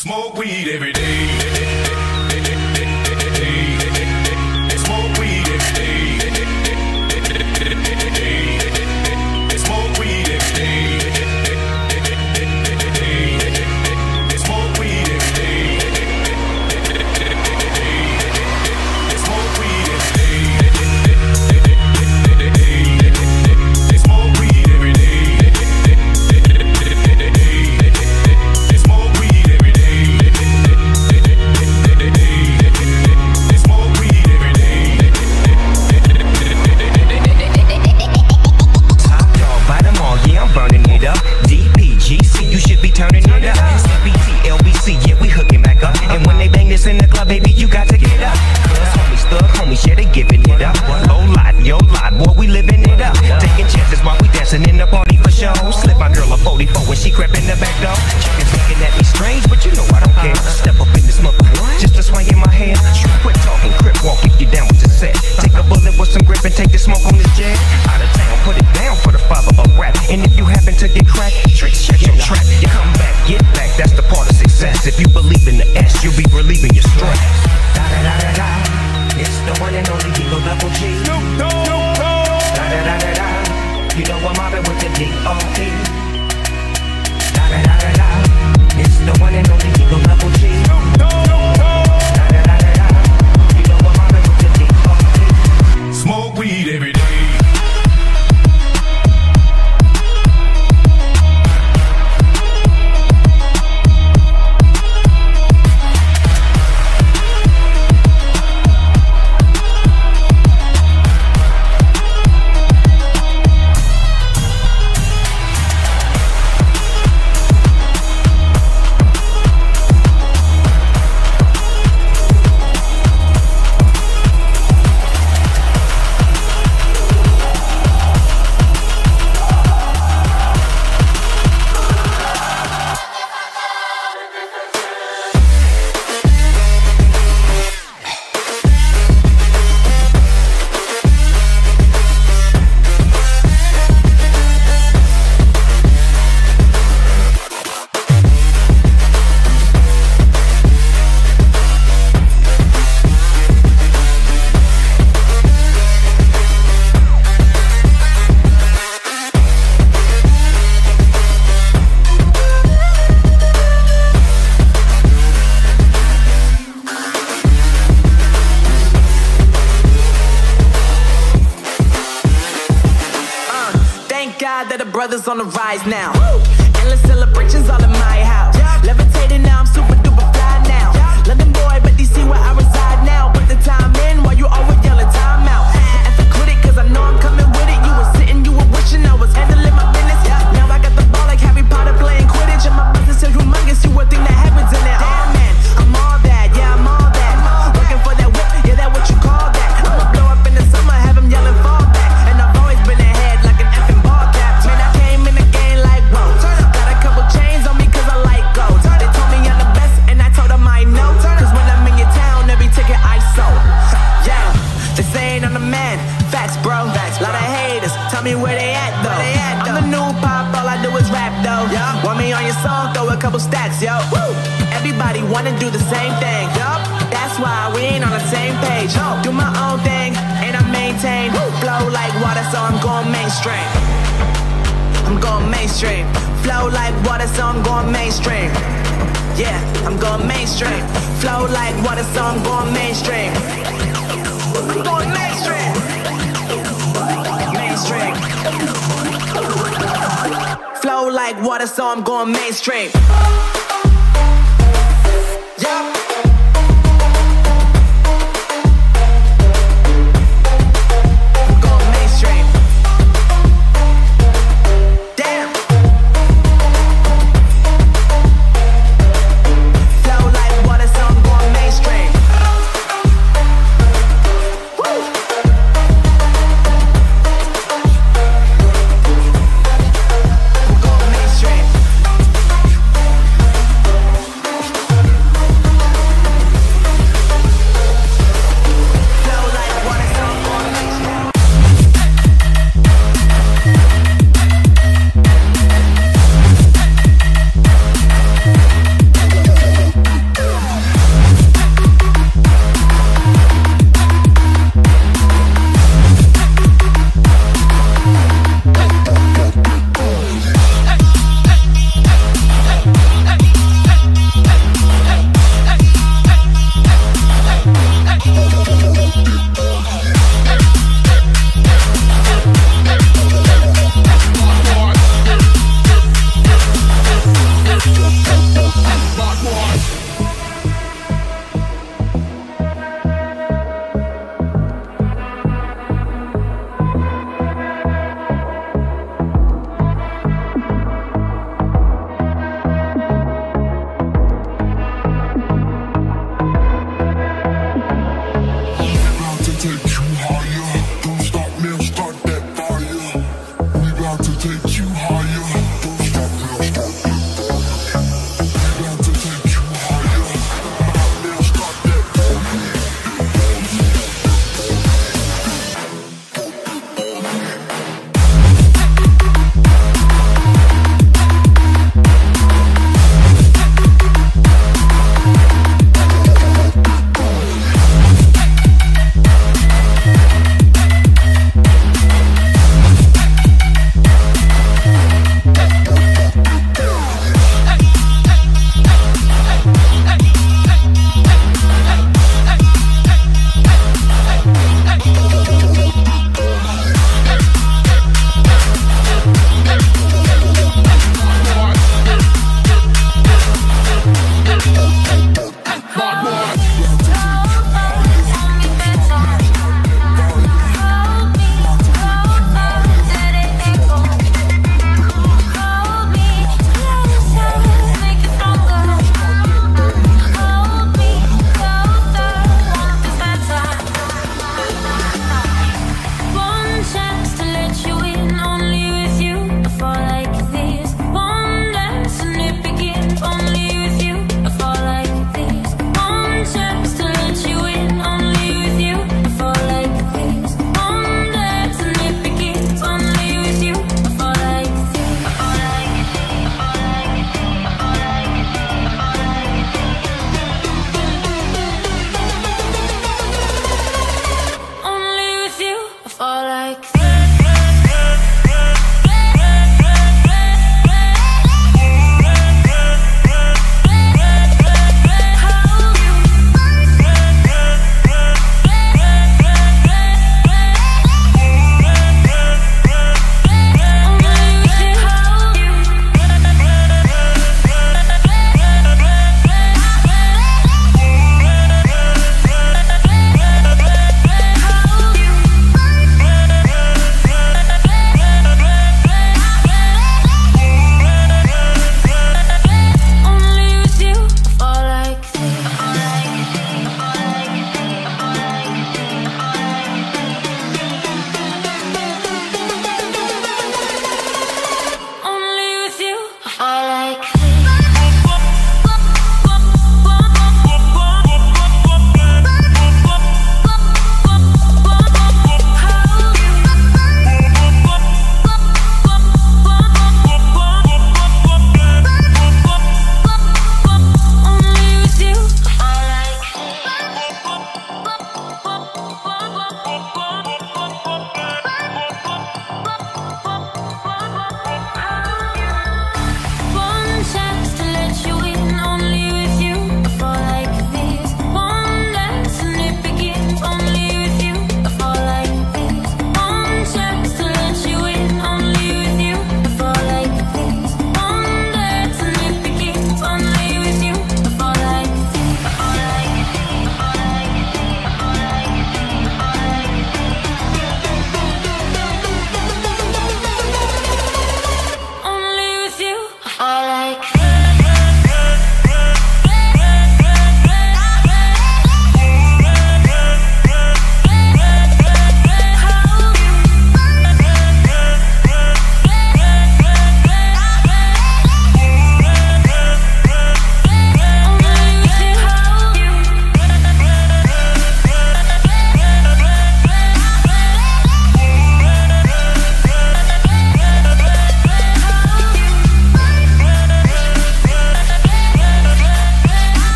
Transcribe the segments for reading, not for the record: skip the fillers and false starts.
Smoke weed every day. Smoke weed every day. Smoke weed every day. Smoke weed every day. Smoke weed every day. Smoke weed every day. Turning it up, CBT, LBC, yeah, we hooking back up. And when they bang this in the club, baby, you got to get up. Cause homies, thug homies, yeah, they giving it up. Oh lot, yo lot, boy, we living it up. Taking chances while we dancing in the party for show. Slip my girl a 44 when she crept in the back door. Chickens looking at me strange, but you know I don't care. Step up in this mother, just a swing in my hair. Quit talking, crip walk if you down with the set. Take a bullet with some grip and take the smoke on this jet. Out of town, put it down for the father of rap. And if you happen to get cracked, tricks, check your trap. You come back, get back, that's the part of success. If you believe in the S, you'll be relieving your stress. Da da da da da, it's the one and only Eagle Double G. Snoop Dogg. Da da da da da, you know I'm mobbing with the D.O.E. Da da da da da, it's the one and only Eagle Double G. Snoop Dogg. Da da da da da, you know I'm mobbing with the D.O.E. Smoke weed every day. Brothers on the rise now. Endless celebrations all in my house. Levitating now, I'm super duper fly now. London boy, but DC where I reside now. Put the time in while you always yelling time out. And for quit it, cause I know I'm coming with it. You were sitting, you were wishing I was handling my business. Now I got the ball like Harry Potter playing Quidditch. And my business is humongous, you would think that happens in it. Damn man, I'm all that, yeah, I'm all that. Working for that whip, yeah, that what you call that. I'ma blow up in the summer, have them yelling fall back. And I've always been ahead like an effing ball cap. Man, I came in the game like, whoa. Got a couple chains on me cause I like gold. They told me I'm the best and I told them I know. Cause when I'm in your town, every ticket I sold. Yeah, they saying I'm the man. Facts, bro. Lot of haters, tell me where they at though. I'm the new pop, all I do is rap though. Want me on your song, throw a couple stacks, yo. Woo! Everybody wanna do the same thing, yup. That's why we ain't on the same page. Do my own thing, and I maintain. Flow like water, so I'm going mainstream. I'm going mainstream. Flow like water, so I'm going mainstream. Yeah, I'm going mainstream. Flow like water, so I'm going mainstream. I'm going mainstream. Mainstream. Flow like water, so I'm going mainstream. Yeah.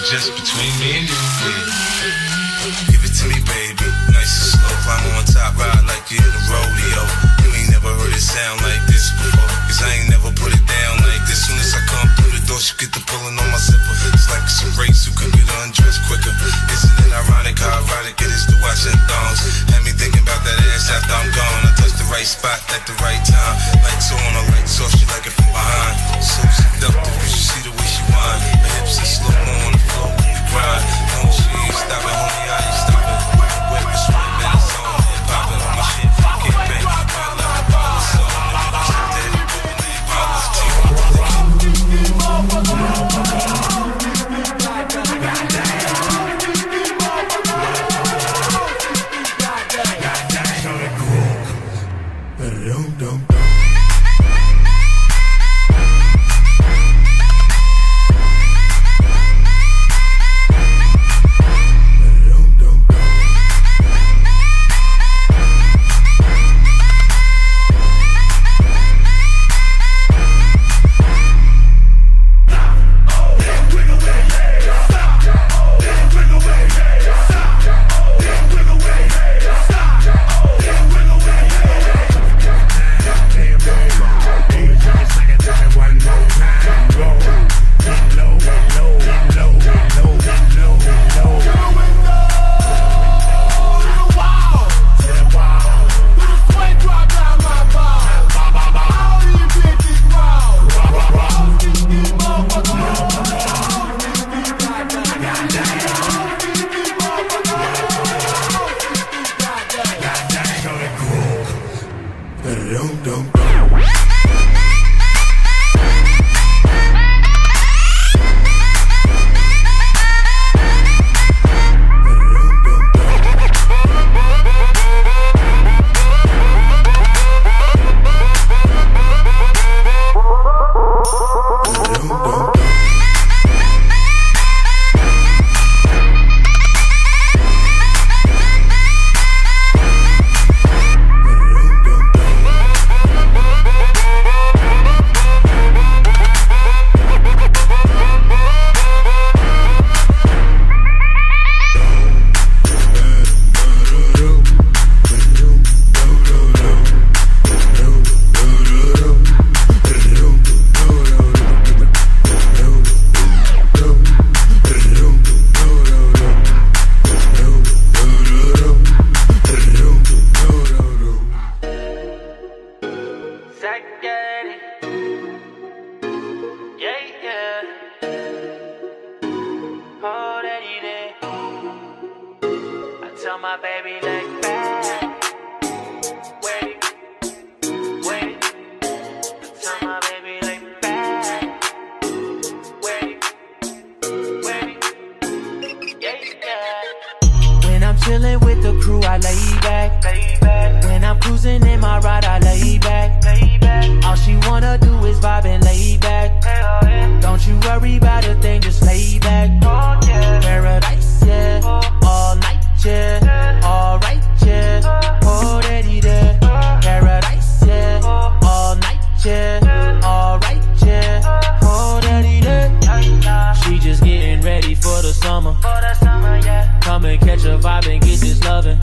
just between me and you, yeah. Give it to me, baby, nice and slow. Climb on top, ride like you in a rodeo. You ain't never heard it sound like this before, cause I ain't never put it down like this. Soon as I come through the door, she get the pulling on my zipper. It's like it's a race, who could get undressed quicker. Isn't it ironic how erotic it is to watch in thongs? Had me thinking about that ass after I'm gone. I touched the right spot at the right time. Lights on, or lights off, she like it from behind. So seductive, you should see the way she whine. Her hips are slow on the floor with the grind. No, she ain't stopping, homie, I ain't stopping. Wet with sweat, man, it's on. Popping on my shit, get bang. My love, ball, so I'm the tell my baby like back. Wait, wait. Tell my baby like back. Wait, wait. Yeah, yeah. When I'm chilling with the crew, I lay back. When I'm cruising in my ride, I lay back. All she wanna do is vibe and lay back. Don't you worry about a thing, just lay back. Paradise, yeah. All night, yeah. Alright, yeah. Already there. Paradise, yeah. All night, yeah. Alright, yeah. Already there. She just getting ready for the summer. Come and catch a vibe and get this loving.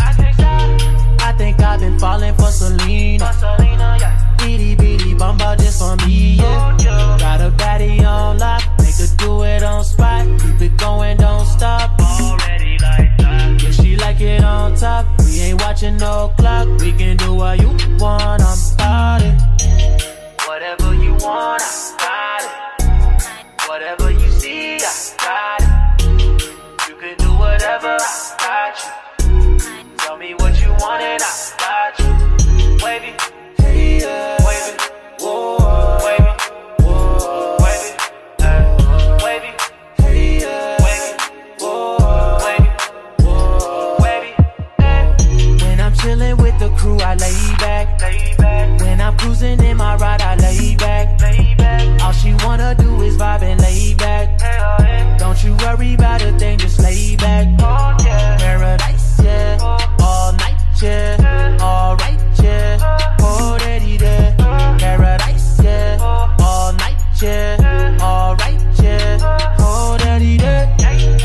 I think I've been falling for Selena. Itty bitty bumba just for me, yeah. Got a baddie on lock, make her do it on spot. Keep it going, don't stop. Already like that. If she like it on top, we ain't watching no clock. We can do what you want, I'm about it. Whatever you want, I got it. Whatever you see, I got it. You can do whatever, I got you. Tell me what you want and I got you. Wavy, hey, yeah. Wavy, whoa, wavy, whoa, wavy, wavy, hey, yeah. Wavy, whoa, wavy, whoa, wavy, When I'm chilling with the crew, I lay back. When I'm cruising in my ride, I lay back. All she wanna do is vibe and lay back. Don't you worry about a thing, just lay back. Paradise, yeah. All night, yeah. Alright, yeah. Already there. Paradise, yeah. All night, yeah. Alright, yeah. Already there.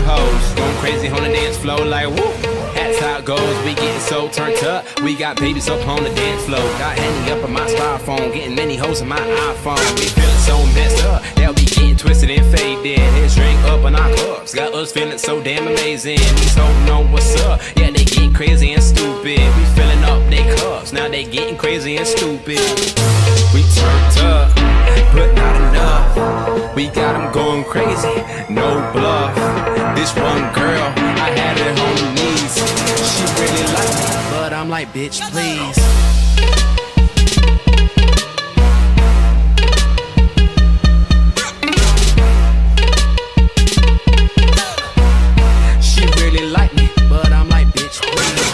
hoes, going crazy on the dance floor like woo. That's how it goes, we getting so turned up. We got babies up on the dance floor. Got Henny up on my styrofoam, getting many hoes on my iPhone. We feeling so messed up, they'll be getting twisted and faded. Here's drink up in our cups, got us feeling so damn amazing. These hoes know what's up, yeah they getting crazy and stupid. We filling up their cups, now they getting crazy and stupid. We turned up, but not enough. We got them going crazy, no bluff. This one girl, I had her on the knees. She really liked me, but I'm like, bitch, please. She really liked me, but I'm like, bitch, please.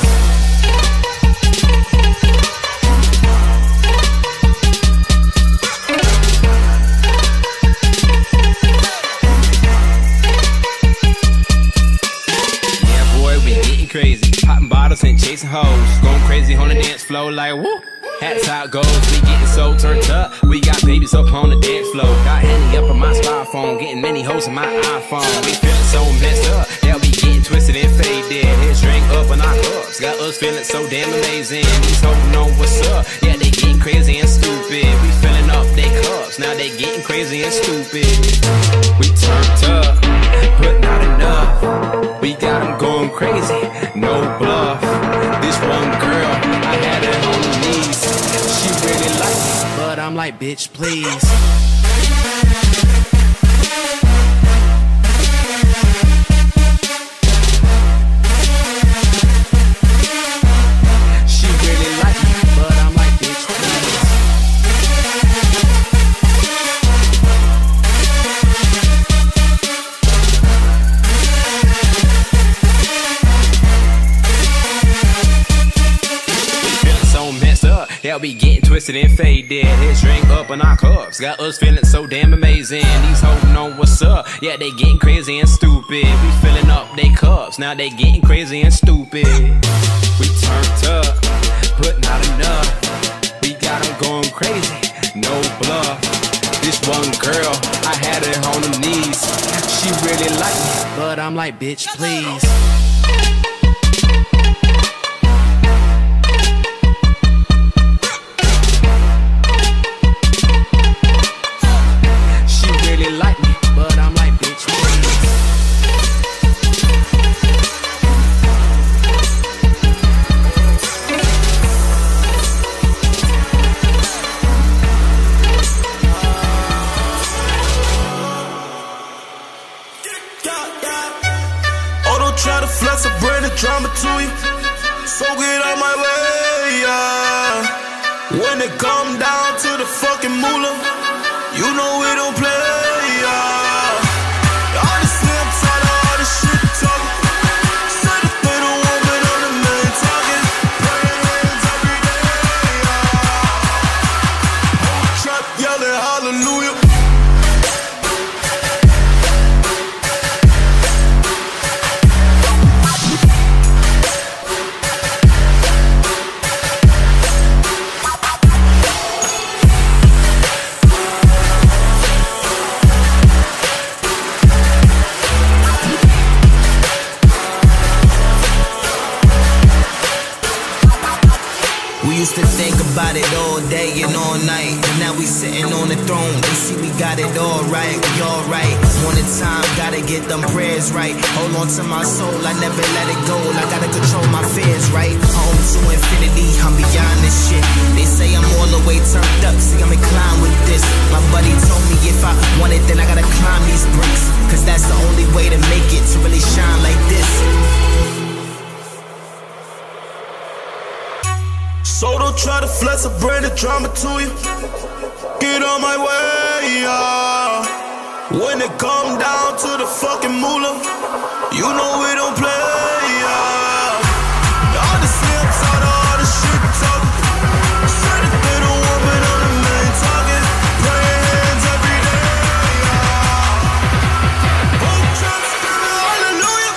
Crazy, popping bottles and chasing hoes, going crazy on the dance floor like woo. That's how it goes, we getting so turned up. We got babies up on the dance floor. Got Henny up on my styrofoam, getting many hoes on my iPhone. We feeling so messed up, yeah we getting twisted and faded. Here's drink up in our cups, got us feeling so damn amazing. These hoes know what's up, yeah they getting crazy and stupid. We filling up their cups, now they getting crazy and stupid. We turned up, but not enough. We got them going crazy, no bluff. This one girl, I had her on the knees. She really liked me, but I'm like, bitch, please. She really liked me, but I'm like, bitch, please. Yeah, we getting twisted and faded. Here's drink up in our cups, got us feeling so damn amazing. These hoes know what's up, yeah they getting crazy and stupid. We filling up their cups, now they getting crazy and stupid. We turned up, but not enough. We got them going crazy, no bluff. This one girl, I had her on the knees. She really liked me, but I'm like, bitch, please. Like me, but I'm like, bitch, please. Oh, don't try to flex or bring the drama to you. So get out my way, yeah. When it come down to the fucking moolah, you know we don't play. Used to think about it all day and all night, but now we sitting on the throne. They see we got it all right, we all right. One at a time, gotta get them prayers right. Hold on to my soul, I never let it go. I gotta control my fears, right? Home to infinity, I'm beyond this shit. They say I'm all the way turned up, see I'm inclined with this. My buddy told me if I want it, then I gotta climb these bricks, cause that's the only way to make it, to really shine like this. So don't try to flex or bring the drama to you. Get on my way, yeah. When it come down to the fucking moolah, you know we don't play, yeah. Honestly, I'm tired of all the shit talking. Said that they don't want, but I'm the main target. Praying hands every day, yeah. Whole trap screaming hallelujah.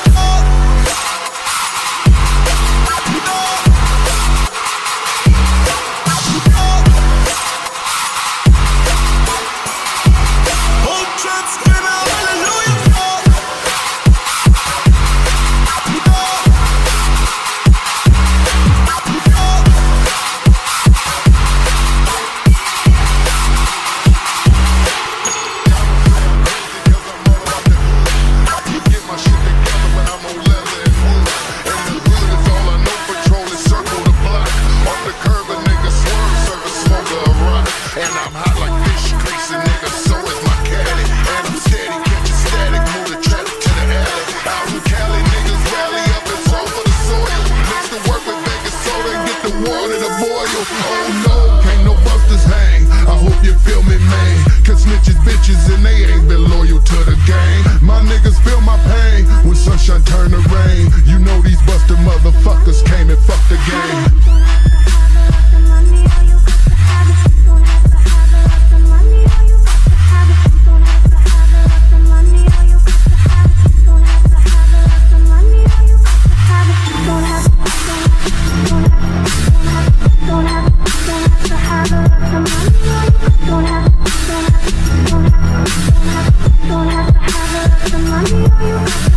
Ooh.